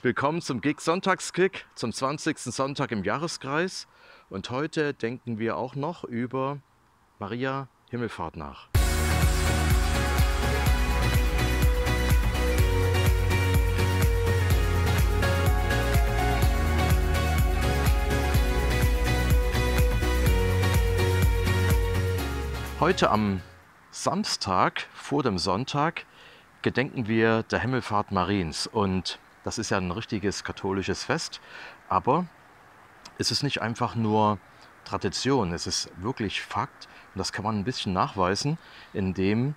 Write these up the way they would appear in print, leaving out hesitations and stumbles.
Willkommen zum GIG Sonntagskick, zum 20. Sonntag im Jahreskreis. Und heute denken wir auch noch über Maria Himmelfahrt nach. Heute am Samstag vor dem Sonntag gedenken wir der Himmelfahrt Mariens. Und das ist ja ein richtiges katholisches Fest, aber es ist nicht einfach nur Tradition, es ist wirklich Fakt. Und das kann man ein bisschen nachweisen, indem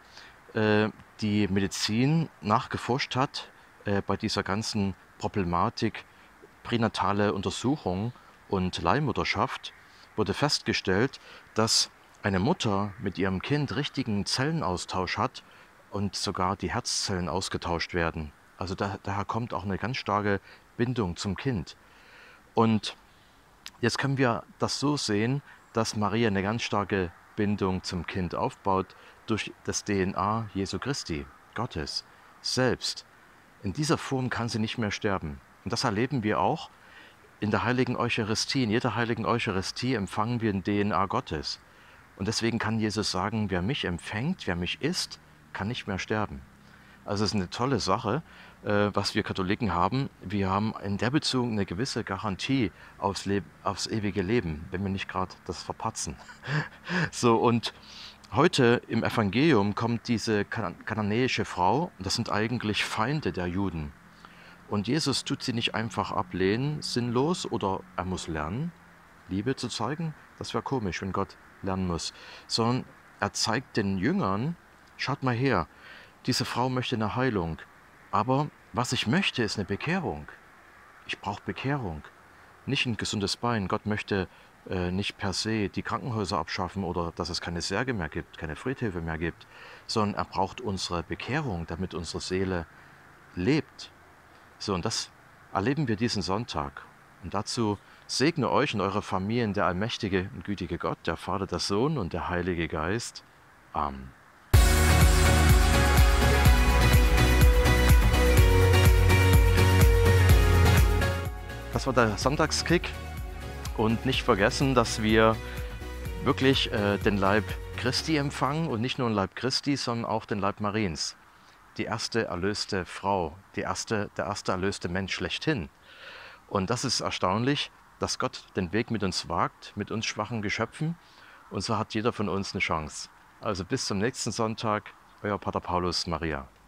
die Medizin nachgeforscht hat bei dieser ganzen Problematik pränatale Untersuchung und Leihmutterschaft, wurde festgestellt, dass eine Mutter mit ihrem Kind richtigen Zellenaustausch hat und sogar die Herzzellen ausgetauscht werden. Also daher kommt auch eine ganz starke Bindung zum Kind. Und jetzt können wir das so sehen, dass Maria eine ganz starke Bindung zum Kind aufbaut durch das DNA Jesu Christi, Gottes, selbst. In dieser Form kann sie nicht mehr sterben. Und das erleben wir auch in der Heiligen Eucharistie. In jeder Heiligen Eucharistie empfangen wir ein DNA Gottes. Und deswegen kann Jesus sagen, wer mich empfängt, wer mich isst, kann nicht mehr sterben. Also es ist eine tolle Sache, was wir Katholiken haben. Wir haben in der Beziehung eine gewisse Garantie aufs ewige Leben, wenn wir nicht gerade das verpatzen. So, und heute im Evangelium kommt diese kananäische Frau, das sind eigentlich Feinde der Juden. Und Jesus tut sie nicht einfach ablehnen, sinnlos, oder er muss lernen, Liebe zu zeigen. Das wäre komisch, wenn Gott lernen muss. Sondern er zeigt den Jüngern, schaut mal her, diese Frau möchte eine Heilung, aber was ich möchte, ist eine Bekehrung. Ich brauche Bekehrung, nicht ein gesundes Bein. Gott möchte nicht per se die Krankenhäuser abschaffen oder dass es keine Särge mehr gibt, keine Friedhöfe mehr gibt, sondern er braucht unsere Bekehrung, damit unsere Seele lebt. So, und das erleben wir diesen Sonntag. Und dazu segne euch und eure Familien der allmächtige und gütige Gott, der Vater, der Sohn und der Heilige Geist. Amen. Das war der Sonntagskick. Und nicht vergessen, dass wir wirklich den Leib Christi empfangen und nicht nur den Leib Christi, sondern auch den Leib Mariens. Die erste erlöste Frau, der erste erlöste Mensch schlechthin. Und das ist erstaunlich, dass Gott den Weg mit uns wagt, mit uns schwachen Geschöpfen. Und so hat jeder von uns eine Chance. Also bis zum nächsten Sonntag, euer Pater Paulus Maria.